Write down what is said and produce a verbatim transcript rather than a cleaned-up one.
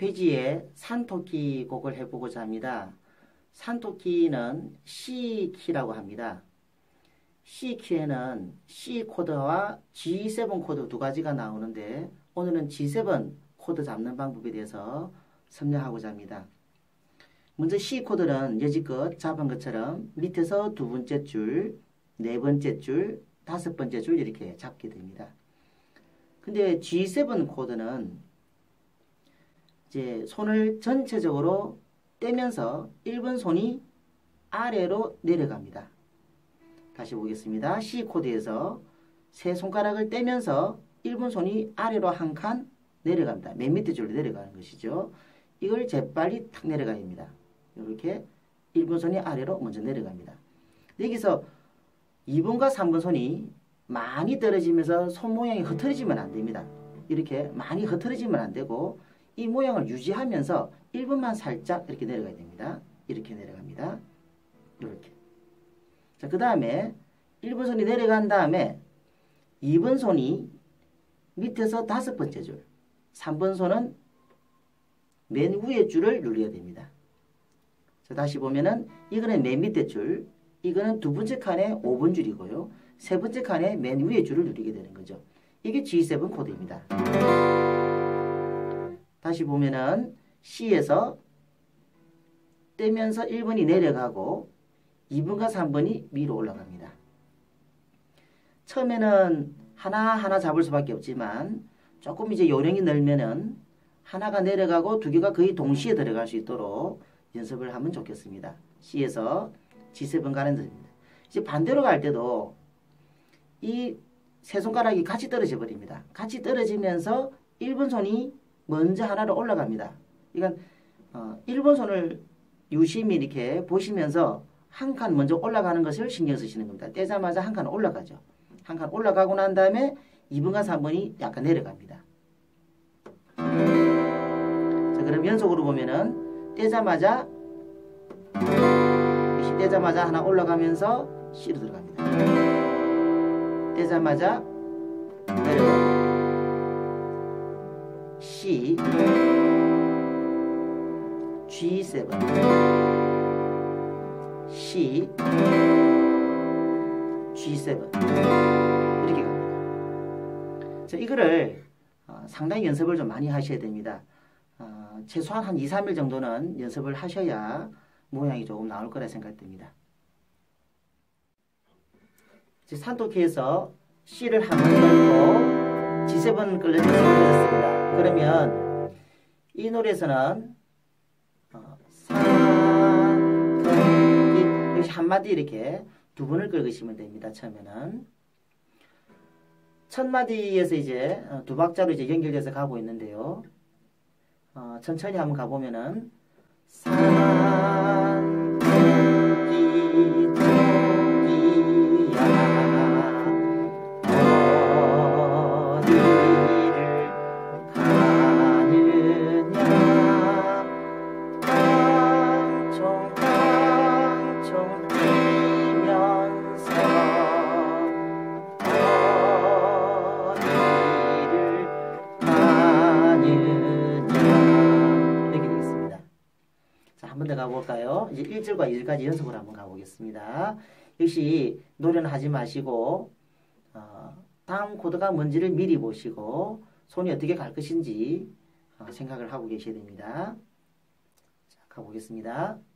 페이지에 산토끼 곡을 해보고자 합니다. 산토끼는 C 키라고 합니다. C 키에는 C 코드와 지 세븐 코드 두 가지가 나오는데 오늘은 지 세븐 코드 잡는 방법에 대해서 설명하고자 합니다. 먼저 C 코드는 여지껏 잡은 것처럼 밑에서 두 번째 줄, 네 번째 줄, 다섯 번째 줄 이렇게 잡게 됩니다. 근데 지 세븐 코드는 이제 손을 전체적으로 떼면서 일 번 손이 아래로 내려갑니다. 다시 보겠습니다. C 코드에서 세 손가락을 떼면서 일 번 손이 아래로 한 칸 내려갑니다. 맨 밑에 줄로 내려가는 것이죠. 이걸 재빨리 탁 내려가야 됩니다. 이렇게 일 번 손이 아래로 먼저 내려갑니다. 여기서 이 번과 삼 번 손이 많이 떨어지면서 손 모양이 흐트러지면 안 됩니다. 이렇게 많이 흐트러지면 안 되고 이 모양을 유지하면서 일 번만 살짝 이렇게 내려가야 됩니다. 이렇게 내려갑니다. 이렇게. 자, 그 다음에 일 번 손이 내려간 다음에 이 번 손이 밑에서 다섯 번째 줄, 삼 번 손은 맨 위에 줄을 눌러야 됩니다. 자, 다시 보면은 이거는 맨 밑에 줄, 이거는 두 번째 칸의 오 번 줄이고요. 세 번째 칸의 맨 위에 줄을 누르게 되는 거죠. 이게 지 세븐 코드입니다. 다시 보면은 C에서 떼면서 일 번이 내려가고 이 번과 삼 번이 위로 올라갑니다. 처음에는 하나하나 잡을 수밖에 없지만 조금 이제 요령이 늘면은 하나가 내려가고 두 개가 거의 동시에 들어갈 수 있도록 연습을 하면 좋겠습니다. C에서 지 세븐 가는 데입니다. 이제 반대로 갈 때도 이 세 손가락이 같이 떨어져 버립니다. 같이 떨어지면서 일 번 손이 먼저 하나로 올라갑니다. 이건 어, 일 번 손을 유심히 이렇게 보시면서 한 칸 먼저 올라가는 것을 신경 쓰시는 겁니다. 떼자마자 한 칸 올라가죠. 한 칸 올라가고 난 다음에 이 번과 삼 번이 약간 내려갑니다. 자, 그럼 연속으로 보면은 떼자마자 떼자마자 하나 올라가면서 C로 들어갑니다. 떼자마자 내려가고 C, 지 세븐, C, 지 세븐 이렇게 갑니다. 자, 이거를 어, 상당히 연습을 좀 많이 하셔야 됩니다. 어, 최소한 한 이, 삼 일 정도는 연습을 하셔야 모양이 조금 나올 거라 생각됩니다. 산토끼에서 C를 한 번 걸고 지 세븐 끌려 연습했습니다. 그러면 이 노래에서는 어, 산토끼 여기 한마디 이렇게 두 번을 긁으시면 됩니다. 처음에는 첫 마디에서 이제 두 박자로 이제 연결돼서 가고 있는데요. 어, 천천히 한번 가보면은 산토끼 토끼야 가볼까요? 이제 일 절과 이 절까지 연습을 한번 가보겠습니다. 역시 노래는 하지 마시고 어, 다음 코드가 뭔지를 미리 보시고 손이 어떻게 갈 것인지 어, 생각을 하고 계셔야 됩니다. 자, 가보겠습니다.